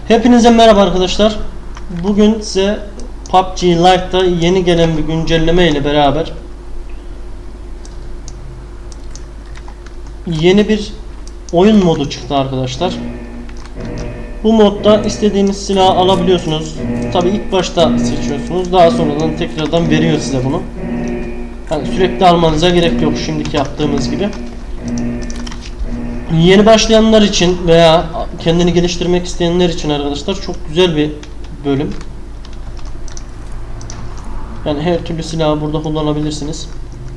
Hepinize merhaba arkadaşlar. Bugün size PUBG Lite'da yeni gelen bir güncelleme ile beraber yeni bir oyun modu çıktı arkadaşlar. Bu modda istediğiniz silahı alabiliyorsunuz. Tabi ilk başta seçiyorsunuz. Daha sonradan tekrardan veriyor size bunu. Yani sürekli almanıza gerek yok şimdiki yaptığımız gibi. Yeni başlayanlar için veya kendini geliştirmek isteyenler için arkadaşlar çok güzel bir bölüm. Yani her türlü silahı burada kullanabilirsiniz.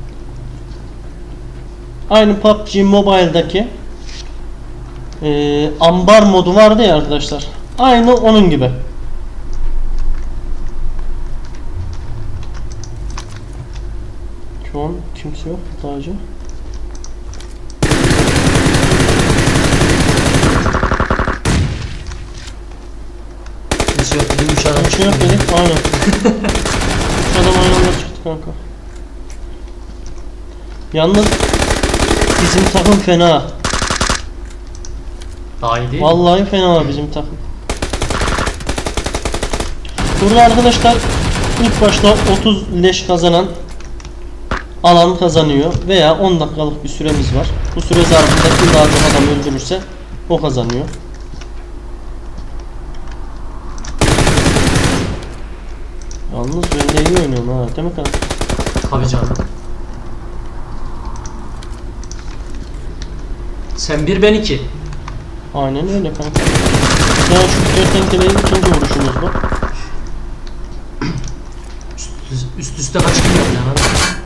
Aynı PUBG Mobile'daki ambar modu vardı ya arkadaşlar. Aynı onun gibi. Şu an kimse yok sadece. Yok, bizim 3 adam çıktı. Yok dedik, aynen. 3 adam aynı anda çıktı kanka. Yalnız bizim takım fena. Daha iyi değil vallahi mi? Fena bizim takım. Burada arkadaşlar ilk başta 30 leş kazanan alan kazanıyor veya 10 dakikalık bir süremiz var. Bu süre zarfında kim daha çok adam öldürürse o kazanıyor. Yalnız ben de iyi oynuyorum ha, değil mi kanka? Tabii canım. Sen 1 ben 2. Aynen öyle kanka. Ya şu kertenkeleyi ikinci vuruşumuz bu. Üst üste kaç kill yaptın yani?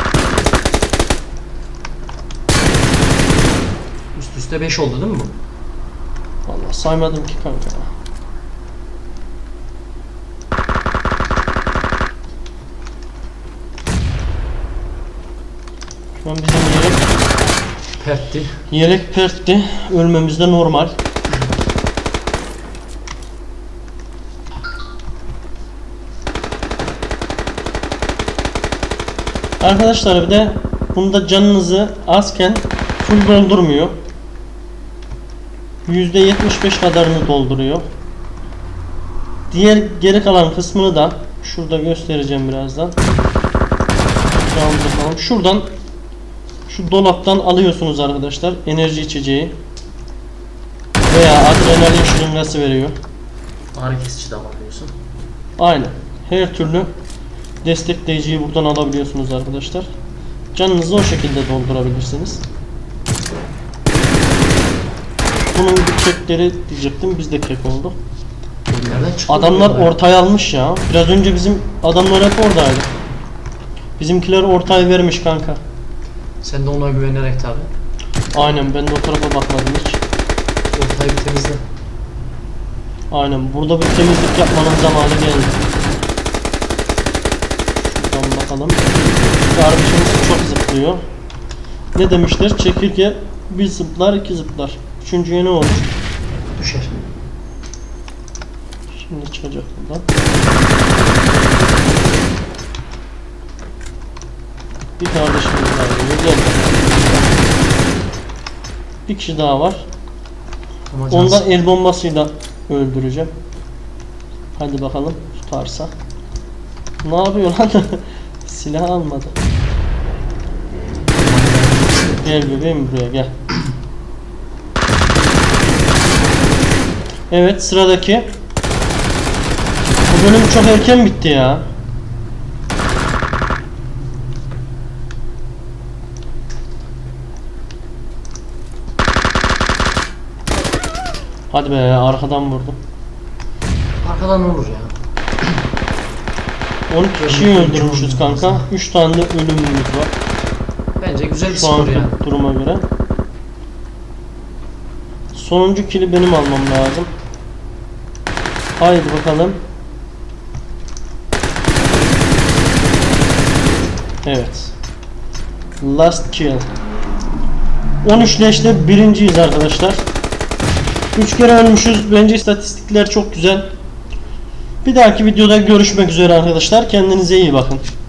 Üst üste 5 oldu değil mi bu? Vallahi saymadım ki kanka. Şu an bizim yelek pertti. Yelek pertti. Ölmemiz de normal. Arkadaşlar bir de bunda canınızı azken full doldurmuyor. %75 kadarını dolduruyor. Diğer geri kalan kısmını da şurada göstereceğim birazdan. Şuradan şu dolaptan alıyorsunuz arkadaşlar enerji içeceği veya adrenalin şırıngası veriyor. Ağrı kesici de alıyorsun. Aynen. Her türlü destekleyiciyi buradan alabiliyorsunuz arkadaşlar. Canınızı o şekilde doldurabilirsiniz. Bunun bir kekleri diyecektim, biz de kek olduk. Adamlar ortaya almış ya. Biraz önce bizim adamlar hep oradaydı. Bizimkiler ortaya vermiş kanka. Sen de ona güvenerek tabi. Aynen, ben de o tarafa bakmadım hiç. Ortayı bir temizle. Aynen, burada bir temizlik yapmanın zamanı geldi. Şuradan bakalım. Kardeşimiz çok zıplıyor. Ne demişler? Çekirge bir zıplar, iki zıplar. Üçüncüye ne olur? Düşer. Şimdi çıkacak buradan. Bir kardeşimiz var. Gel. Bir kişi daha var. Onu da el bombasıyla öldüreceğim. Hadi bakalım tutarsa. Ne yapıyor lan? Silah almadı. Gel bebeğim buraya gel. Evet, sıradaki. Bu bölüm çok erken bitti ya. Hadi be, arkadan vurdum. Arkadan olur ya. 12 kişiyi öldürmüşüz kanka. 3 tane de ölümümüz var. Bence güzel bir şu skor anki ya. duruma göre. Sonuncu kill'i benim almam lazım. Haydi bakalım. Evet. Last kill. 13 leşle birinciyiz arkadaşlar. 3 kere ölmüşüz. Bence istatistikler çok güzel. Bir dahaki videoda görüşmek üzere arkadaşlar. Kendinize iyi bakın.